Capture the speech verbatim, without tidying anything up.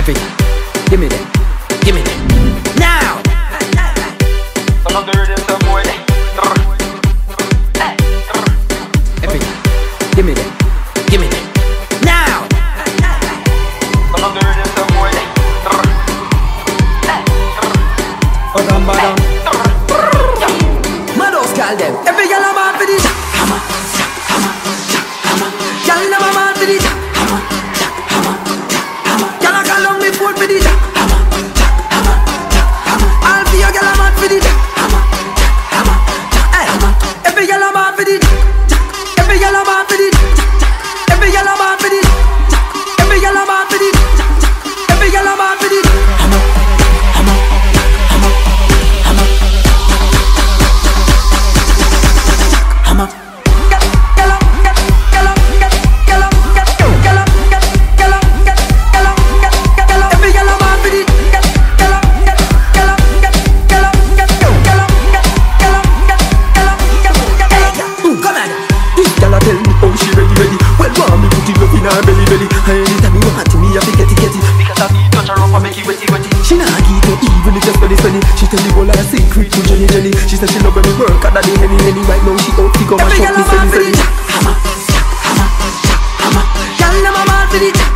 Every, give me that, give me that. Now. Turn up the rhythm some more. Every, give me that, give me that. Now. Turn up the rhythm some more. Badam badam. Mados call them. Every girl I'm out for this. Hammer, hammer, hammer. Girl them I'm out for this. Hammer, hammer, hammer. Girl I call on me phone for this. Hammer, hammer, hammer. All for your girl I'm out for this. Hammer, hammer, hammer. Every girl I'm out for this. Every girl I'm out for this. Every girl I'm out for this. Every girl I'm out for this. Every girl I'm out for this. Hammer, hammer, hammer, hammer. Hammer. Belly belly, anytime you want to me, I forget it, get it. Because I need touch her up and make it wetty wetty. She not give no even if just penny penny. She tell me all her secret to Jenny Jenny. She said she love when me work at the henny henny. Right now she out to go and shop me selly selly. Hammer, hammer, hammer. Girl, I'm a mad for it.